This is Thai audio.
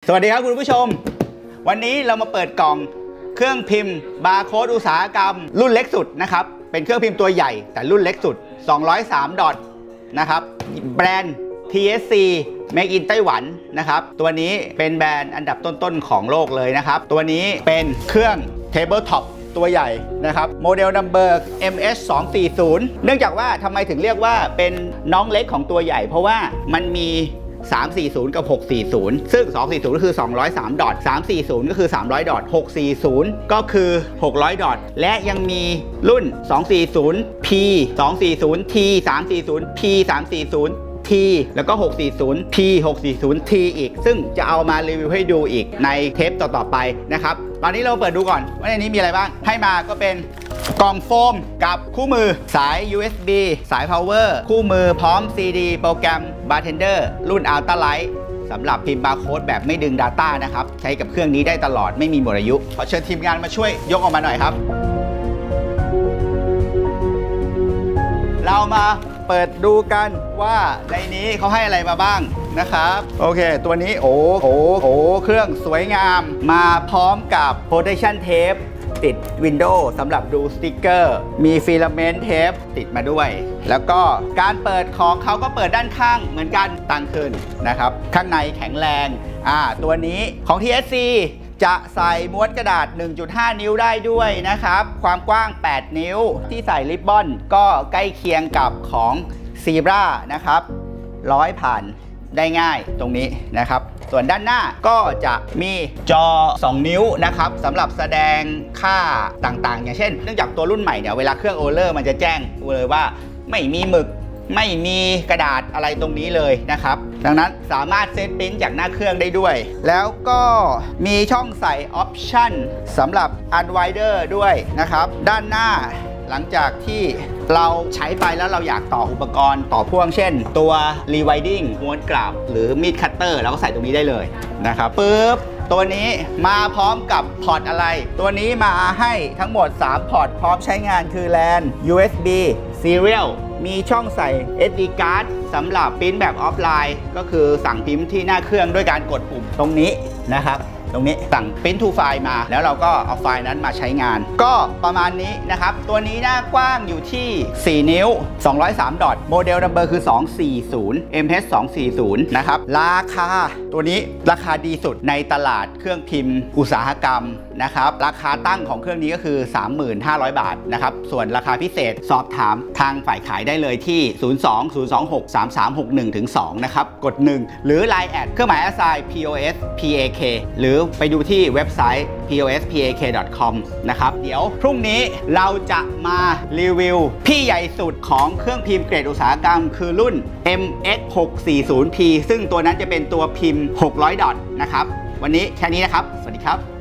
สวัสดีครับคุณผู้ชมวันนี้เรามาเปิดกล่องเครื่องพิมพ์บาร์โค้ดอุตสาหกรรมรุ่นเล็กสุดนะครับเป็นเครื่องพิมพ์ตัวใหญ่แต่รุ่นเล็กสุด203ดอทนะครับแบรนด์ TSC Make in ไต้หวันนะครับตัวนี้เป็นแบรนด์อันดับต้นๆของโลกเลยนะครับตัวนี้เป็นเครื่อง Tabletop ตัวใหญ่นะครับโมเดลนัมเบอร์ MS240 เนื่องจากว่าทำไมถึงเรียกว่าเป็นน้องเล็กของตัวใหญ่เพราะว่ามันมี340 กับ 640 ซึ่ง 240 ก็คือ 203 ดอท 340 ก็คือ 300 ดอท 640 ก็คือ 600 ดอท และยังมีรุ่น 240P 240T 340P 340T แล้วก็ 640P 640T อีกซึ่งจะเอามารีวิวให้ดูอีกในเทปต่อๆไปนะครับตอนนี้เราเปิดดูก่อนว่าในนี้มีอะไรบ้างให้มาก็เป็นกล่องโฟมกับคู่มือสาย USB สาย Power คู่มือพร้อม CD โปรแกรม Bartender รุ่น Ultra Light สำหรับพิมพ์บาร์โค้ดแบบไม่ดึง Data นะครับใช้กับเครื่องนี้ได้ตลอดไม่มีหมดอายุขอเชิญทีมงานมาช่วยยกออกมาหน่อยครับเรามาเปิดดูกันว่าในนี้เขาให้อะไรมาบ้างนะครับโอเคตัวนี้โอ้เครื่องสวยงามมาพร้อมกับ Protection Tape ติด Windows สำหรับดูสติ๊กเกอร์มีฟิลาเมนต์เทปติดมาด้วยแล้วก็การเปิดของเขาก็เปิดด้านข้างเหมือนกันตั้งขึ้นนะครับข้างในแข็งแรงตัวนี้ของ TSC จะใส่ม้วนกระดาษ 1.5 นิ้วได้ด้วยนะครับความกว้าง 8 นิ้วที่ใส่ริบบอนก็ใกล้เคียงกับของ Zebra นะครับร้อยผ่านได้ง่ายตรงนี้นะครับส่วนด้านหน้าก็จะมีจอ 2 นิ้วนะครับสำหรับแสดงค่าต่างๆอย่างเช่นเนื่องจากตัวรุ่นใหม่เนี่ยเวลาเครื่องโอเลอร์มันจะแจ้งเลยว่าไม่มีหมึกไม่มีกระดาษอะไรตรงนี้เลยนะครับดังนั้นสามารถเซตปริ้นจากหน้าเครื่องได้ด้วยแล้วก็มีช่องใส่ออปชั่นสำหรับอันไวเดอร์ด้วยนะครับด้านหน้าหลังจากที่เราใช้ไปแล้วเราอยากต่ออุปกรณ์ต่อพ่วงเช่นตัว Rewinding ม้วนกลับหรือมีดคัตเตอร์เราก็ใส่ตรงนี้ได้เลยนะครับปึ๊บตัวนี้มาพร้อมกับพอร์ตอะไรตัวนี้มาให้ทั้งหมด3พอร์ตพร้อมใช้งานคือ LAN USB Serial มีช่องใส่ SD card สำหรับพิมพ์แบบออฟไลน์ก็คือสั่งพิมพ์ที่หน้าเครื่องด้วยการกดปุ่มตรงนี้นะครับตรงนี้สั่ง Print to File มาแล้วเราก็เอาไฟล์นั้นมาใช้งานก็ประมาณนี้นะครับตัวนี้หน้ากว้างอยู่ที่4นิ้ว203ดอทโมเดลนัมเบอร์คือ240 MH 240นะครับราคาตัวนี้ราคาดีสุดในตลาดเครื่องพิมพ์อุตสาหกรรมนะครับราคาตั้งของเครื่องนี้ก็คือ 35,000 บาทนะครับส่วนราคาพิเศษสอบถามทางฝ่ายขายได้เลยที่ 02-026-3361-2 นะครับกด1หรือ Line แอดเครื่องหมาย assign POSPAK หรือไปดูที่เว็บไซต์ pospak.com นะครับเดี๋ยวพรุ่งนี้เราจะมารีวิวพี่ใหญ่สุดของเครื่องพิมพ์เกรดอุตสาหกรรมคือรุ่น MX640P ซึ่งตัวนั้นจะเป็นตัวพิมพ์600ดอทนะครับวันนี้แค่นี้นะครับสวัสดีครับ